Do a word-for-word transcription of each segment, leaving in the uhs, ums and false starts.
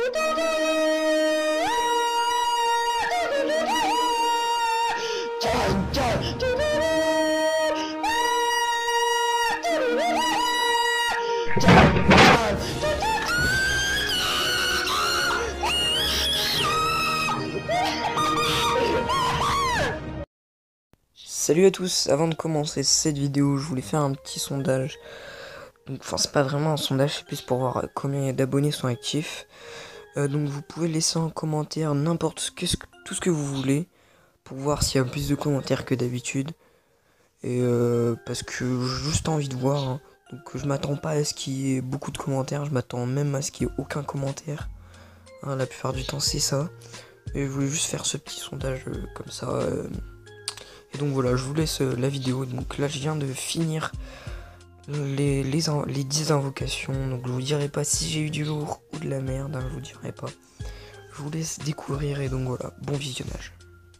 Salut à tous, avant de commencer cette vidéo, je voulais faire un petit sondage. Donc, enfin, c'est pas vraiment un sondage, c'est plus pour voir combien d'abonnés sont actifs. Euh, donc vous pouvez laisser en commentaire n'importe ce que, tout ce que vous voulez, pour voir s'il y a plus de commentaires que d'habitude. Et euh, parce que j'ai juste envie de voir, hein. Donc je m'attends pas à ce qu'il y ait beaucoup de commentaires, je m'attends même à ce qu'il y ait aucun commentaire. Hein, la plupart du temps c'est ça. Et je voulais juste faire ce petit sondage euh, comme ça. Euh, Et donc voilà, je vous laisse euh, la vidéo. Donc là, je viens de finir les, les, les dix invocations. Donc je vous dirai pas si j'ai eu du lourd ou de la merde, hein, je vous dirai pas. Je vous laisse découvrir et donc voilà, bon visionnage.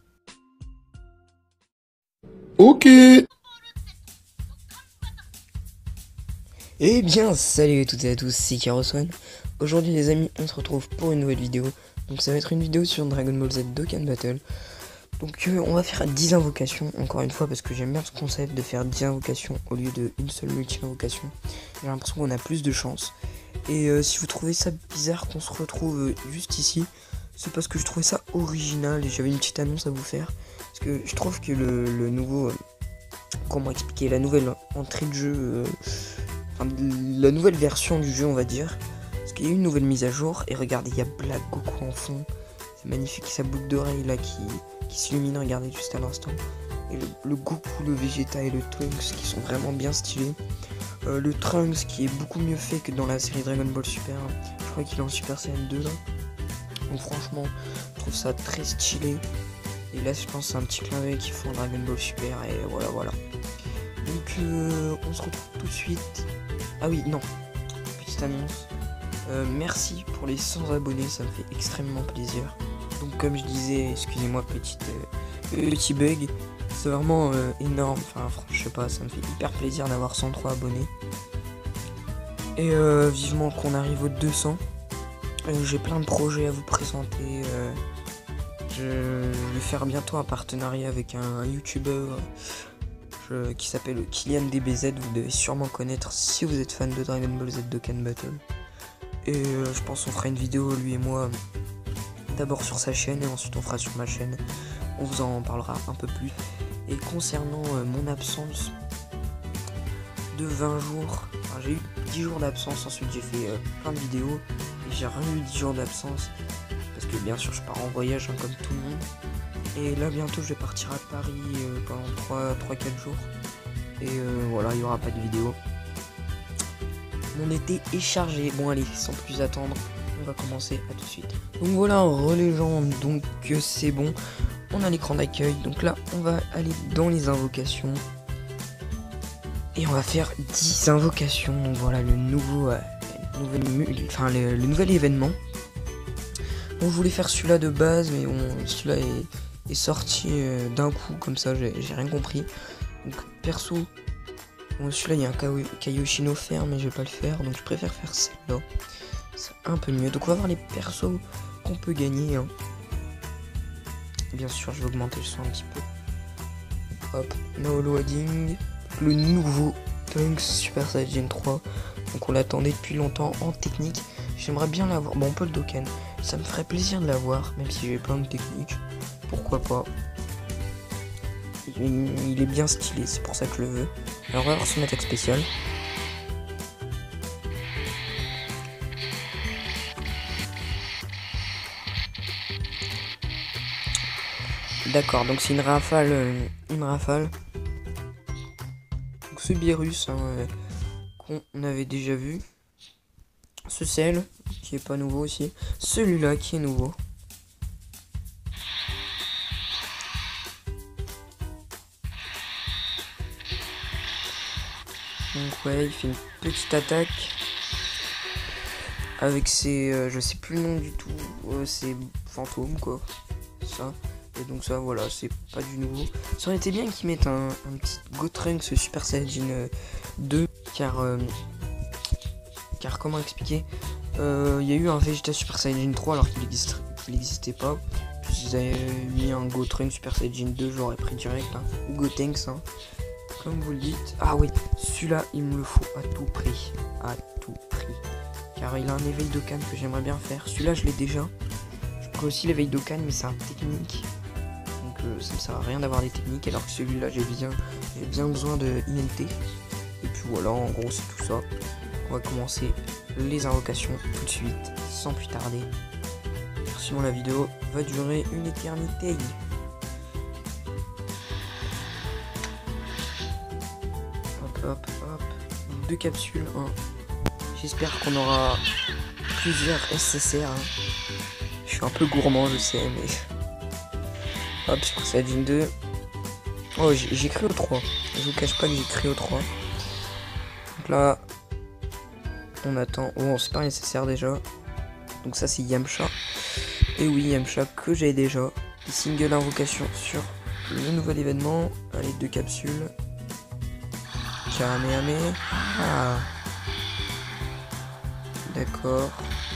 Ok. Eh bien, salut à toutes et à tous, c'est KairosOne. Aujourd'hui les amis, on se retrouve pour une nouvelle vidéo. Donc ça va être une vidéo sur Dragon Ball Z Dokkan Battle. Donc euh, on va faire dix invocations, encore une fois, parce que j'aime bien ce concept de faire dix invocations au lieu d'une seule multi-invocation. J'ai l'impression qu'on a plus de chance. Et euh, si vous trouvez ça bizarre qu'on se retrouve euh, juste ici, c'est parce que je trouvais ça original et j'avais une petite annonce à vous faire. Parce que je trouve que le, le nouveau... Euh, comment expliquer, la nouvelle entrée de jeu... Euh, enfin, la nouvelle version du jeu, on va dire. Parce qu'il y a eu une nouvelle mise à jour. Et regardez, il y a Black Goku en fond. C'est magnifique, sa boucle d'oreille là qui... qui s'illumine, regardez juste à l'instant. Et le, le Goku, le Vegeta et le Trunks qui sont vraiment bien stylés. Euh, le Trunks qui est beaucoup mieux fait que dans la série Dragon Ball Super. Je crois qu'il est en Super Saiyan deux là. Donc franchement, je trouve ça très stylé. Et là, je pense que c'est un petit clin d'œil qu'ils font Dragon Ball Super. Et voilà, voilà. Donc euh, on se retrouve tout de suite. Ah oui, non. Petite annonce. Euh, merci pour les cent abonnés, ça me fait extrêmement plaisir. Donc comme je disais, excusez-moi petite, euh, petit bug, c'est vraiment euh, énorme, enfin je sais pas, ça me fait hyper plaisir d'avoir cent trois abonnés. Et euh, vivement qu'on arrive aux deux cents. Euh, J'ai plein de projets à vous présenter. Euh, je vais faire bientôt un partenariat avec un, un youtubeur euh, qui s'appelle Kylian D B Z, vous devez sûrement connaître si vous êtes fan de Dragon Ball Z Dokkan Battle. Et euh, je pense qu'on fera une vidéo lui et moi. D'abord sur sa chaîne et ensuite on fera sur ma chaîne. On vous en parlera un peu plus. Et concernant euh, mon absence de vingt jours, enfin, j'ai eu dix jours d'absence, ensuite j'ai fait euh, plein de vidéos et j'ai rien eu dix jours d'absence parce que bien sûr je pars en voyage hein, comme tout le monde. Et là bientôt je vais partir à Paris euh, pendant trois à quatre jours. Et euh, voilà, il n'y aura pas de vidéo. Mon été est chargé. Bon allez, sans plus attendre, on va commencer, à tout de suite. Donc voilà, relégende, donc c'est bon, on a l'écran d'accueil, donc là on va aller dans les invocations et on va faire dix invocations. Donc voilà le nouveau, euh, nouvel, enfin, le, le nouvel événement. On voulait faire celui-là de base, mais celui-là est, est sorti euh, d'un coup, comme ça j'ai rien compris. Donc perso, bon, celui-là il y a un Kaioshin offert, mais je vais pas le faire, donc je préfère faire celle-là. C'est un peu mieux. Donc on va voir les persos qu'on peut gagner. Hein. Bien sûr, je vais augmenter le son un petit peu. Hop, no loading. Le nouveau Trunks Super Saiyan trois. Donc on l'attendait depuis longtemps en technique. J'aimerais bien l'avoir. Bon, on peut le Dokkan. Ça me ferait plaisir de l'avoir, même si j'ai plein de techniques. Pourquoi pas. Il, il est bien stylé, c'est pour ça que je le veux. Alors on va voir son attaque spéciale. D'accord, donc c'est une rafale, euh, une rafale. Donc ce virus hein, euh, qu'on avait déjà vu. Ce sel, qui est pas nouveau aussi. Celui-là qui est nouveau. Donc ouais, il fait une petite attaque. Avec ses... Euh, je sais plus le nom du tout. Euh, ses fantômes quoi. Ça. Et donc ça voilà, c'est pas du nouveau. Ça aurait été bien qu'ils mettent un, un petit Gotrunks Super Saiyan deux, car euh, car comment expliquer, Euh, il y a eu un Vegeta Super Saiyan trois alors qu'il n'existait pas. Puis ils avaient mis un Gotenks Super Saiyan deux, j'aurais pris direct. Hein. Ou Gotenks, hein, comme vous le dites. Ah oui, celui-là, il me le faut à tout prix. À tout prix. Car il a un éveil Dokkan que j'aimerais bien faire. Celui-là, je l'ai déjà. Je pourrais aussi l'éveil Dokkan, mais c'est un technique. Donc euh, ça ne sert à rien d'avoir des techniques. Alors que celui-là, j'ai bien, j'ai bien besoin de I N T. Et puis voilà, en gros, c'est tout ça. On va commencer les invocations tout de suite, sans plus tarder. Sinon la vidéo va durer une éternité. Hop, hop, hop. Deux capsules. Hein. J'espère qu'on aura plusieurs S C R. Hein. Je suis un peu gourmand, je sais, mais... Hop, Super Saiyan deux. Oh, j'ai cru au trois. Je vous cache pas que j'ai cru au trois. Donc là... On attend. Oh, c'est pas nécessaire déjà. Donc ça c'est Yamcha. Et oui, Yamcha que j'ai déjà. Single invocation sur le nouvel événement. Allez, deux capsules. Kamehameha. Ah. D'accord.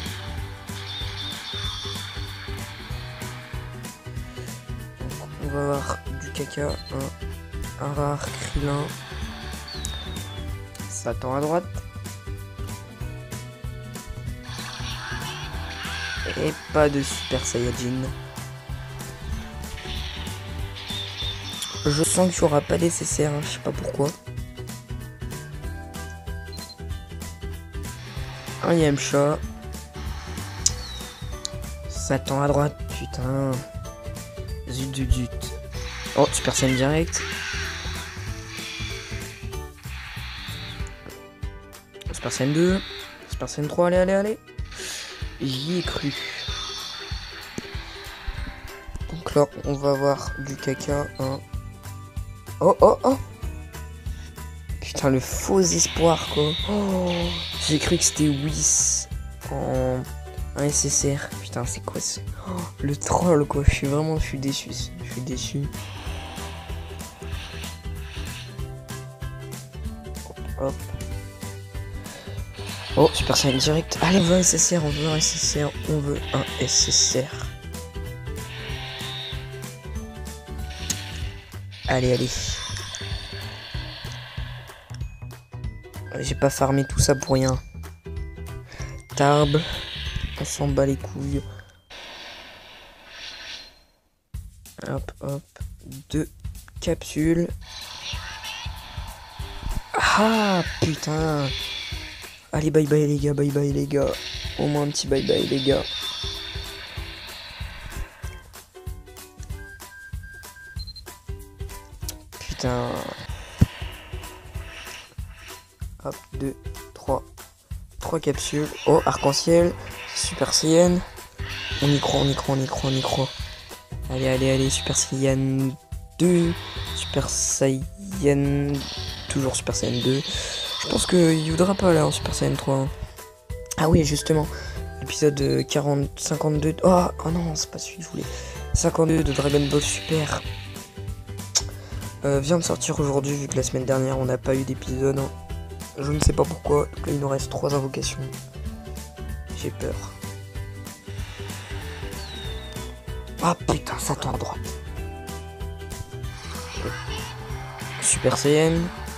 Donc on va avoir du caca. Un, un rare Krillin. Satan à droite. Et pas de Super Saiyajin. Je sens qu'il n'y aura pas nécessaire, hein, je sais pas pourquoi. Un Yamcha. Satan à droite, putain. Zut zut zut. Oh, Super Saiyan direct. Super Saiyan deux. Super Saiyan trois, allez, allez, allez. J'y ai cru. Donc là, on va avoir du caca. Hein. Oh, oh, oh. Putain, le faux espoir, quoi. Oh, j'ai cru que c'était Whis en un S S R. Putain, c'est quoi ce... Oh, le troll, quoi. Je suis vraiment, je suis déçu. Je suis déçu. Hop. Oh, Super Saiyan direct. Allez, on veut un S S R, on veut un S S R, on veut un S S R. Allez, allez. J'ai pas farmé tout ça pour rien. Tarbe. On s'en bat les couilles. Hop, hop. Deux capsules. Ah, putain. Allez, bye bye les gars, bye bye les gars. Au moins un petit bye bye les gars. Putain. Hop, deux, trois. Trois capsules. Oh, arc-en-ciel. Super Saiyan. On y croit, on y croit, on y croit, on y croit. Allez, allez, allez, Super Saiyan deux. Super Saiyan. Toujours Super Saiyan deux. Je pense qu'il voudra pas là en Super Saiyan trois. Hein. Ah oui, justement. Épisode quarante, cinquante-deux. Oh, oh non, c'est pas celui que je voulais. cinquante-deux de Dragon Ball Super. Euh, vient de sortir aujourd'hui, vu que la semaine dernière on n'a pas eu d'épisode. Hein. Je ne sais pas pourquoi. Donc là, il nous reste trois invocations. J'ai peur. Ah putain, Satan à droite. Super Saiyan.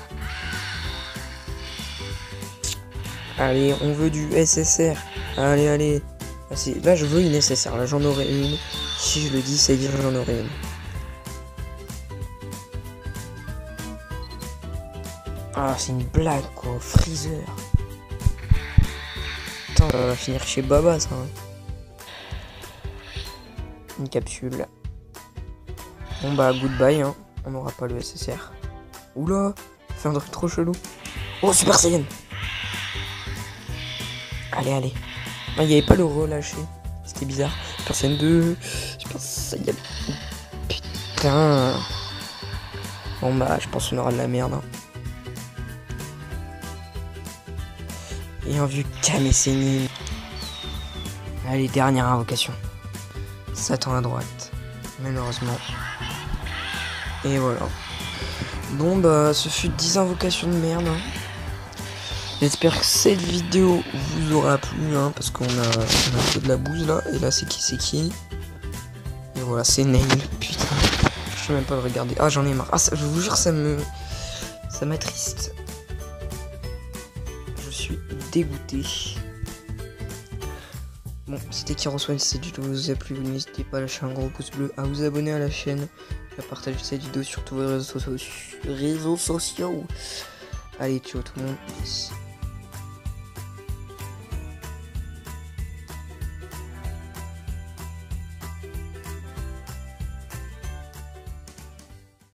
Allez, on veut du S S R. Allez, allez. Ah, là, je veux une S S R. Là, j'en aurai une. Si je le dis, c'est dire que j'en aurai une. Ah, c'est une blague, quoi. Freezer. Putain, ça va finir chez Baba, ça. Hein. Une capsule. Bon, bah, goodbye, hein. On n'aura pas le S S R. Oula, ça fait un truc trop chelou. Oh, Super Saiyan. Allez, allez. Ah, il n'y avait pas le relâché. C'était bizarre. Super Saiyan deux. Super Saiyan. Putain. Bon, bah, je pense qu'on aura de la merde. Hein. Et un vieux Kame Sennin. Allez, dernière invocation. Satan à droite. Malheureusement. Et voilà. Bon, bah, ce fut dix invocations de merde. Hein. J'espère que cette vidéo vous aura plu, hein, parce qu'on a, on a fait de la bouse là. Et là, c'est qui, c'est qui? Et voilà, c'est Nail. Putain, je sais même pas le regarder. Ah, j'en ai marre. Ah, ça, je vous jure, ça me, ça m'attriste. Je suis dégoûté. Bon, c'était Kiroswan. Si cette vidéo vous a plu, n'hésitez pas à lâcher un gros pouce bleu, à vous abonner à la chaîne, à partager cette vidéo sur tous vos réseaux sociaux. Réseaux sociaux. Allez, ciao tout le monde.